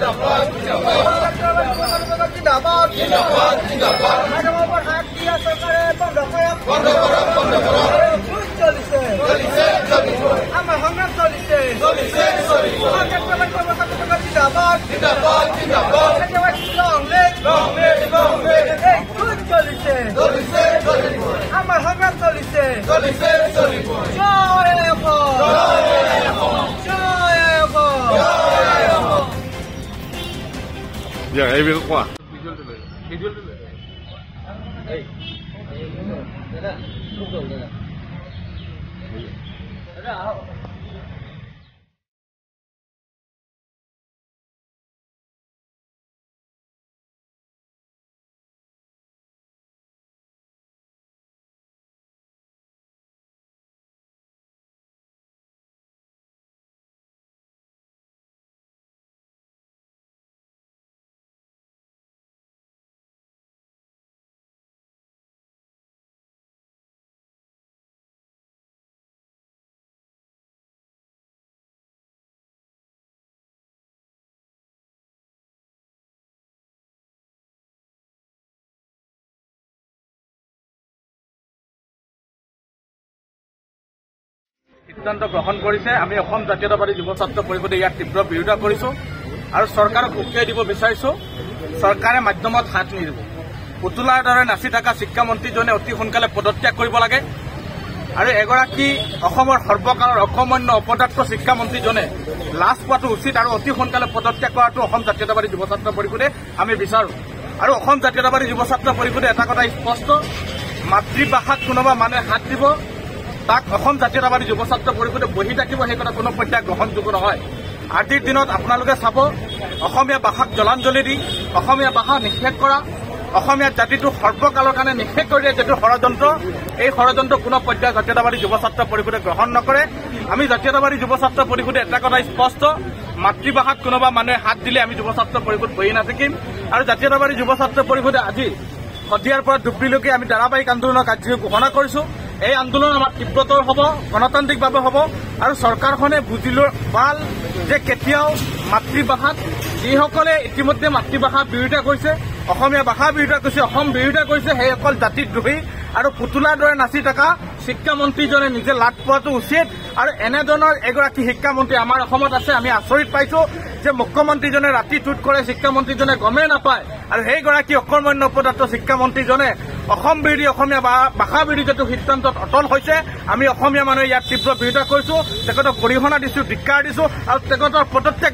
Ya, ahí veo Juan. সিদ্ধান্ত গ্ৰহণ কৰিছে। আমি অসম জাতীয়তাবাদী যুৱ ছাত্ৰ পৰিষদে ইয়াৰ তীব্ৰ বিৰোধিতা কৰিছো আৰু চৰকাৰক উকিয়াই দিব বিচাৰিছো। চৰকাৰে মাধ্যমত হাত নিদিব। পুতলাৰ দৰে নাচি থকা শিক্ষামন্ত্ৰীজনে অতি সোনকালে পদত্যাগ কৰিব লাগে আৰু এগৰাকী অসমৰ সৰ্বকালৰ অকমান্য অপদাৰ্থ শিক্ষামন্ত্ৰীজনে লাজ পোৱাটো উচিত আৰু অতি সোনকালে পদত্যাগ কৰাটো অসম জাতীয়তাবাদী যুৱ ছাত্ৰ পৰিষদে আমি বিচাৰো। আৰু অসম জাতীয়তাবাদী যুৱ ছাত্ৰ পৰিষদে এটা কথা স্পষ্ট, মাতৃভাষাত কোনোবা মানুহে হাত দিব তাক অসম জাতীয়তাবাদী যুৱ ছাত্ৰ পৰিষদে বহি থাকিব, সেই কথা কোনো পৰ্যায় গ্ৰহণযোগ্য নহয়। আজিৰ দিনত আপোনালোকে চাব, অসমীয়া ভাষাক জলাঞ্জলি দি অসমীয়া ভাষা নিষেধ কৰা, অসমীয়া জাতিটো সৰ্বকালৰ কাৰণে নিষেধ কৰি দিয়া যিটো ষড়যন্ত্ৰ, এই ষড়যন্ত্ৰ কোনো পৰ্যায় জাতীয়তাবাদী যুৱ ছাত্ৰ পৰিষদে গ্ৰহণ নকৰে। আমি জাতীয়তাবাদী যুৱ ছাত্ৰ পৰিষদে এটা কথা স্পষ্ট, মাতৃভাষাত কোনোবা মানুহে হাত দিলে আমি যুৱ ছাত্ৰ পৰিষদ বহি নাথাকিম। আৰু জাতীয়তাবাদী যুৱ ছাত্ৰ পৰিষদে আজি শদিয়াৰ পৰা ডুবৰিলৈকে আমি ধাৰাবাহিক আন্দোলনৰ কাৰ্যসূচী ঘোষণা কৰিছো। এই আন্দোলন আমাৰ তীব্ৰতৰ হ'ব, গণতান্ত্ৰিকভাৱে হ'ব আৰু চৰকাৰখনে বুজি পাল যে কেতিয়াও মাতৃভাষাত যিসকলে ইতিমধ্যে মাতৃভাষাৰ বিৰোধিতা কৰিছে, অসমীয়া ভাষাৰ বিৰোধিতা কৰিছে, অসম বিৰোধিতা কৰিছে, সেইসকল জাতিদ্ৰোহী আৰু পুতলাৰ দৰে নাচি থকা শিক্ষামন্ত্ৰীজনে নিজে লাজ পোৱাটো উচিত। আৰু এনেধৰণৰ এগৰাকী শিক্ষামন্ত্ৰী আমাৰ অসমত আছে। আমি আচৰিত পাইছো যে মুখ্যমন্ত্ৰীজনে ৰাতি টুট কৰে, শিক্ষামন্ত্ৰীজনে গমেই নাপায়। আৰু সেইগৰাকী অকৰ্মণ্য অপদাৰ্থ শিক্ষামন্ত্ৰীজনে অসম বিৰোধী, অসমীয়া ভাষা বিৰোধী যিটো সিদ্ধান্তত অটল হৈছে, আমি অসমীয়া মানুহে ইয়াত তীব্ৰ বিৰোধিতা কৰিছো। তেখেতক গৰিহণা দিছো, ধিক্কাৰ দিছো আৰু তেখেতৰ পদত্যাগ